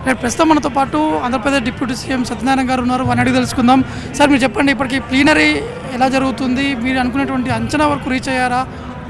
రేపు ప్రస్తుతం మనతో పాటు ఆంధ్రప్రదేశ్ డిప్యూటీ సీఎం సత్యనారాయణ గారు ఉన్నారు. వారిని అడిగి తెలుసుకుందాం. సార్ మీరు చెప్పండి, ఇప్పటికి ప్లీనరీ ఎలా జరుగుతుంది? మీరు అనుకునేటువంటి అంచనా వరకు రీచ్ అయ్యారా?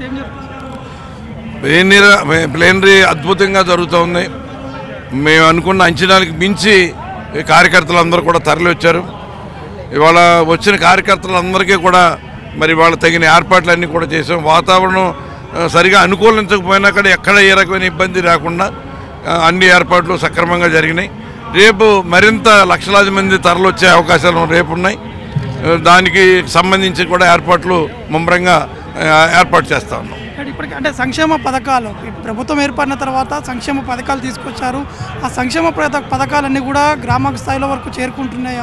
ప్లీనరీ అద్భుతంగా జరుగుతుంది. మేము అనుకున్న అంచనాలకు మించి కార్యకర్తలందరూ కూడా తరలి వచ్చారు. ఇవాళ వచ్చిన కార్యకర్తలందరికీ కూడా మరి వాళ్ళ తగిన ఏర్పాట్లన్నీ కూడా చేసాం. వాతావరణం సరిగా అనుకూలించకపోయినా కూడా ఎక్కడ ఏ రకమైన ఇబ్బంది రాకుండా అన్ని ఏర్పాట్లు సక్రమంగా జరిగినాయి. రేపు మరింత లక్షలాది మంది తరలి వచ్చే అవకాశాలు రేపు ఉన్నాయి. దానికి సంబంధించి కూడా ఏర్పాట్లు ముమ్మరంగా ఏర్పాటు చేస్తా ఉన్నాం. ఇప్పటికీ అంటే సంక్షేమ పథకాలు ప్రభుత్వం ఏర్పడిన తర్వాత సంక్షేమ పథకాలు తీసుకొచ్చారు. ఆ సంక్షేమ పథకాలన్నీ కూడా గ్రామ స్థాయిలో వరకు చేరుకుంటున్నాయా?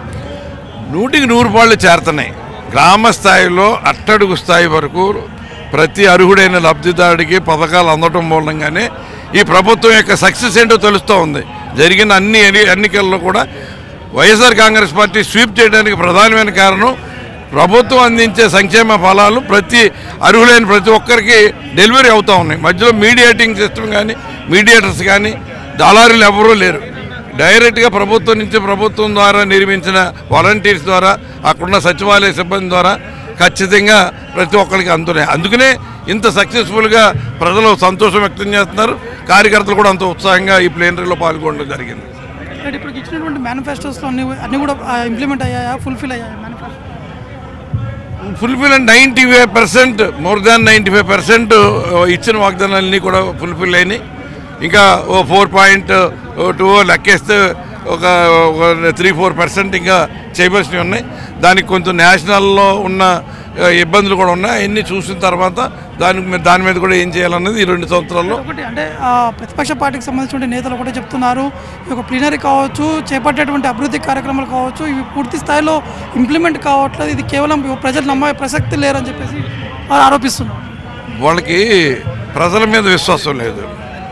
100కి 100 చేరుతున్నాయి. గ్రామ స్థాయిలో అట్టడుగు స్థాయి వరకు ప్రతి అర్హుడైన లబ్ధిదారుడికి పథకాలు అందటం మూలంగానే ఈ ప్రభుత్వం యొక్క సక్సెస్ ఏంటో తెలుస్తూ ఉంది. జరిగిన అన్ని ఎన్నికల్లో కూడా వైఎస్ఆర్ కాంగ్రెస్ పార్టీ స్వీప్ చేయడానికి ప్రధానమైన కారణం ప్రభుత్వం అందించే సంక్షేమ ఫలాలు ప్రతి అర్హులైన ప్రతి ఒక్కరికి డెలివరీ అవుతూ ఉన్నాయి. మధ్యలో మీడియేటింగ్ సిస్టమ్ కానీ మీడియేటర్స్ కానీ దళారులు ఎవరూ లేరు. డైరెక్ట్గా ప్రభుత్వం నుంచి ప్రభుత్వం ద్వారా నిర్మించిన వాలంటీర్స్ ద్వారా అక్కడున్న సచివాలయ సిబ్బంది ద్వారా ఖచ్చితంగా ప్రతి ఒక్కరికి అందుతున్నాయి. అందుకనే ఇంత సక్సెస్ఫుల్గా ప్రజలు సంతోషం వ్యక్తం చేస్తున్నారు. కార్యకర్తలు కూడా అంత ఉత్సాహంగా ఈ ప్లీనరీలో పాల్గొనడం జరిగింది. ఇప్పుడు ఇచ్చినటువంటి మేనిఫెస్టోస్లో అన్నీ కూడా ఇంప్లిమెంట్ అయ్యాయా? ఫుల్ఫిల్ అయ్యాయా? ఫుల్ఫిల్ అండ్ 95%, మోర్ దాన్ 95% ఇచ్చిన వాగ్దానాలన్నీ కూడా ఫుల్ఫిల్ అయినాయి. ఇంకా 4.2 లెక్కేస్తే ఒక 3-4% ఇంకా చేయవలసినవి ఉన్నాయి. దానికి కొంచెం నేషనల్లో ఉన్న ఇబ్బందులు కూడా ఉన్నాయి. అవన్నీ చూసిన తర్వాత దాని మీద కూడా ఏం చేయాలన్నది ఈ 2 సంవత్సరాల్లో. ఒకటి అంటే ప్రతిపక్ష పార్టీకి సంబంధించిన నేతలు ఒకటే చెప్తున్నారు, ఈ యొక్క ప్లీనరీ కావచ్చు, చేపట్టేటువంటి అభివృద్ధి కార్యక్రమాలు కావచ్చు, ఇవి పూర్తి స్థాయిలో ఇంప్లిమెంట్ కావట్లేదు, ఇది కేవలం ప్రజలు నమ్మే ప్రసక్తి లేరని చెప్పేసి వారు ఆరోపిస్తున్నారు. వాళ్ళకి ప్రజల మీద విశ్వాసం లేదు,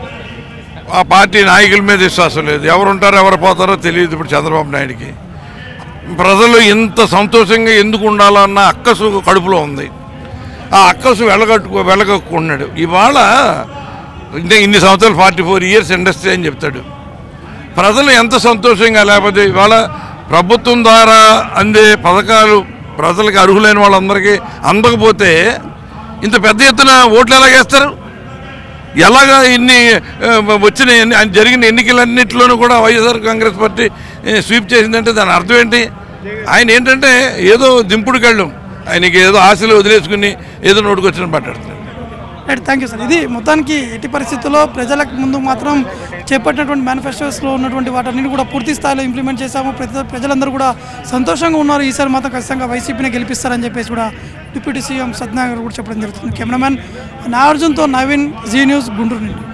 ఆ పార్టీ నాయకుల మీద విశ్వాసం లేదు. ఎవరు ఉంటారో ఎవరు పోతారో తెలియదు. ఇప్పుడు చంద్రబాబు నాయుడికి ప్రజలు ఇంత సంతోషంగా ఎందుకు ఉండాలన్న అక్కసు కడుపులో ఉంది. ఆ అక్కసు వెళ్ళగక్కున్నాడు. ఇవాళ ఇన్ని సంవత్సరాలు 44 ఇయర్స్ ఇండస్ట్రీ అని చెప్తాడు. ప్రజలు ఎంత సంతోషంగా, లేకపోతే ఇవాళ ప్రభుత్వం ద్వారా అందే పథకాలు ప్రజలకు అర్హులైన వాళ్ళందరికీ అందకపోతే ఇంత పెద్ద ఎత్తున ఓట్లు ఎలాగేస్తారు? ఎలాగా ఇన్ని జరిగిన ఎన్నికలన్నింటిలోనూ కూడా వైఎస్ఆర్ కాంగ్రెస్ పార్టీ స్వీప్ చేసిందంటే దాని అర్థం ఏంటి? ఆయన ఏంటంటే ఏదో దింపుడుకి వెళ్ళం, ఆయనకి ఏదో ఆశలు వదిలేసుకుని ఏదో నోటుకొచ్చిన మాట్లాడుతున్నాడు. Right, thank you sir. ఇది మొత్తానికి ఎట్టి పరిస్థితుల్లో ప్రజలకు ముందు మాత్రం చేపట్టినటువంటి మేనిఫెస్టోస్లో ఉన్నటువంటి వాటన్నిటి కూడా పూర్తి స్థాయిలో ఇంప్లిమెంట్ చేశాము. ప్రజలందరూ కూడా సంతోషంగా ఉన్నారు. ఈసారి మాత్రం ఖచ్చితంగా వైసీపీని గెలిపిస్తారని చెప్పేసి కూడా డిప్యూటీ సీఎం సత్యనారాయణ గారు కూడా చెప్పడం జరుగుతుంది. కెమెరామ్యాన్ నాగార్జున్తో నవీన్, జీ న్యూస్, గుంటూరు నుండి.